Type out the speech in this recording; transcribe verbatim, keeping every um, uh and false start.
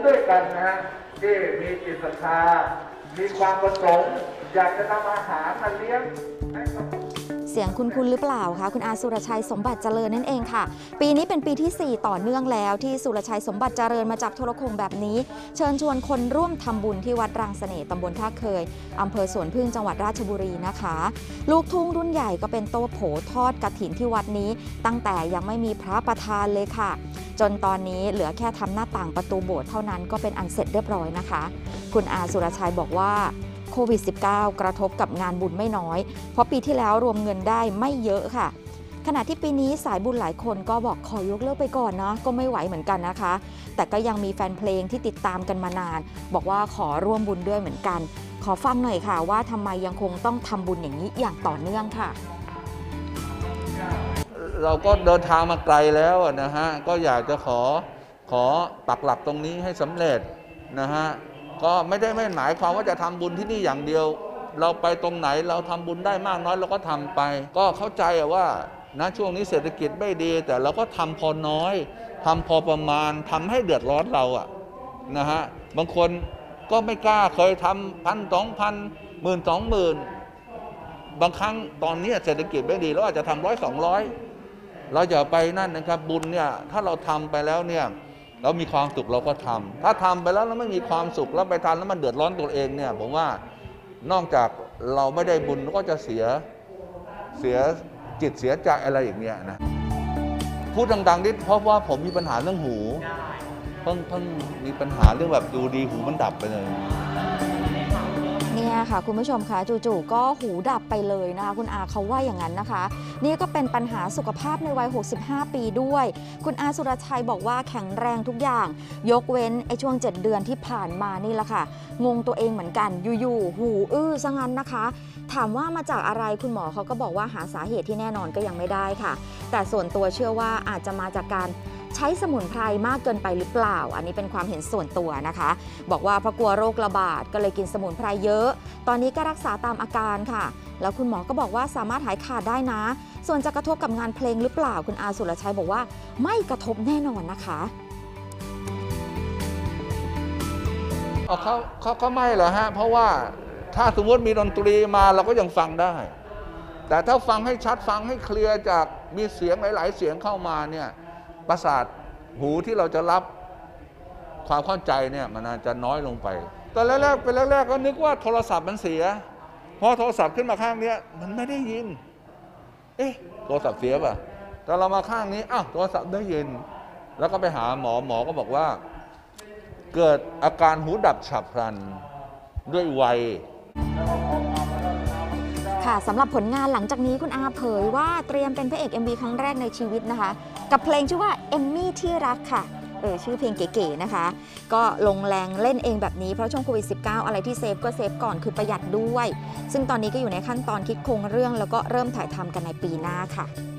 ด้วยกันนะฮะที่มีจิตศรัทธามีความประสงค์อยากจะนำอาหารมาเลี้ยงให้กับเสียงคุณคุณหรือเปล่าคะคุณอาสุรชัยสมบัติเจริญนั่นเองค่ะปีนี้เป็นปีที่สี่ต่อเนื่องแล้วที่สุรชัยสมบัติเจริญมาจับโทรโข่งแบบนี้เชิญชวนคนร่วมทำบุญที่วัดรังเสน่ห์ตำบลท่าเคยอำเภอสวนพึ่งจังหวัดราชบุรีนะคะลูกทุ่งรุ่นใหญ่ก็เป็นโต๊ะโผทอดกฐินที่วัดนี้ตั้งแต่ยังไม่มีพระประธานเลยค่ะจนตอนนี้เหลือแค่ทำหน้าต่างประตูโบสถ์เท่านั้นก็เป็นอันเสร็จเรียบร้อยนะคะคุณอาสุรชัยบอกว่าโควิด สิบเก้า กระทบกับงานบุญไม่น้อยเพราะปีที่แล้วรวมเงินได้ไม่เยอะค่ะขณะที่ปีนี้สายบุญหลายคนก็บอกขอยกเลิกไปก่อนนะก็ไม่ไหวเหมือนกันนะคะแต่ก็ยังมีแฟนเพลงที่ติดตามกันมานานบอกว่าขอร่วมบุญด้วยเหมือนกันขอฟังหน่อยค่ะว่าทำไมยังคงต้องทำบุญอย่างนี้อย่างต่อเนื่องค่ะเราก็เดินทางมาไกลแล้วนะฮะก็อยากจะขอขอปักหลักตรงนี้ให้สำเร็จนะฮะก็ไม่ได้ไม่หมายความว่าจะทำบุญที่นี่อย่างเดียวเราไปตรงไหนเราทำบุญได้มากน้อยเราก็ทำไปก็เข้าใจว่านะช่วงนี้เศรษฐกิจไม่ดีแต่เราก็ทำพอน้อยทำพอประมาณทำให้เดือดร้อนเราอะนะฮะบางคนก็ไม่กล้าเคยทำพันสองพันหมื่นสองหมื่นบางครั้งตอนนี้เศรษฐกิจไม่ดีเราอาจจะทำร้อยสองร้อยเราอย่าไปนั่นนะครับบุญเนี่ยถ้าเราทำไปแล้วเนี่ยเรามีความสุขเราก็ทำถ้าทำไปแล้วแล้วไม่มีความสุขแล้วไปทำแล้วมันเดือดร้อนตัวเองเนี่ยผมว่านอกจากเราไม่ได้บุญก็จะเสียเสียจิตเสียใจอะไรอย่างเงี้ยนะพูดดังๆนิดเพราะว่าผมมีปัญหาเรื่องหูเพิ่งเพิ่งมีปัญหาเรื่องแบบดูดีหูมันดับไปเลยเนี่ยค่ะคุณผู้ชมคะจู่ๆก็หูดับไปเลยนะคะคุณอาเขาว่าอย่างนั้นนะคะนี่ก็เป็นปัญหาสุขภาพในวัยหกสิบห้าปีด้วยคุณอาสุรชัยบอกว่าแข็งแรงทุกอย่างยกเว้นไอ้ช่วงเจ็ดเดือนที่ผ่านมานี่แหละค่ะงงตัวเองเหมือนกันอยู่ๆหูอื้อซะงั้นนะคะถามว่ามาจากอะไรคุณหมอเขาก็บอกว่าหาสาเหตุที่แน่นอนก็ยังไม่ได้ค่ะแต่ส่วนตัวเชื่อว่าอาจจะมาจากการใช้สมุนไพรมากเกินไปหรือเปล่าอันนี้เป็นความเห็นส่วนตัวนะคะบอกว่าเพราะกลัวโรคระบาดก็เลยกินสมุนไพรเยอะตอนนี้ก็รักษาตามอาการค่ะแล้วคุณหมอก็บอกว่าสามารถหายขาดได้นะส่วนจะกระทบกับงานเพลงหรือเปล่าคุณอาสุรชัยบอกว่าไม่กระทบแน่นอนนะคะเขาเขาเขาไม่หรอฮะเพราะว่าถ้าสมมติมีดนตรีมาเราก็ยังฟังได้แต่ถ้าฟังให้ชัดฟังให้เคลียร์จากมีเสียงหลายๆเสียงเข้ามาเนี่ยประสาทหูที่เราจะรับความเข้าใจเนี่ยมันอาจจะน้อยลงไปตอนแรกๆเป็นแรกๆก็นึกว่าโทรศัพท์มันเสียพอโทรศัพท์ขึ้นมาข้างนี้มันไม่ได้ยินเอ๊ะโทรศัพท์เสียป่ะแต่เรามาข้างนี้อ้าวโทรศัพท์ได้ยินแล้วก็ไปหาหมอหมอก็บอกว่าเกิดอาการหูดับฉับพลันด้วยวัยค่ะสำหรับผลงานหลังจากนี้คุณอาเผยว่าเตรียมเป็นพระเอก เอ็ม วี ครั้งแรกในชีวิตนะคะกับเพลงชื่อว่าเอมมี่ที่รักค่ะเออชื่อเพลงเก๋ๆนะคะก็ลงแรงเล่นเองแบบนี้เพราะช่วงโควิด สิบเก้า อะไรที่เซฟก็เซฟก่อนคือประหยัดด้วยซึ่งตอนนี้ก็อยู่ในขั้นตอนคิดโครงเรื่องแล้วก็เริ่มถ่ายทำกันในปีหน้าค่ะ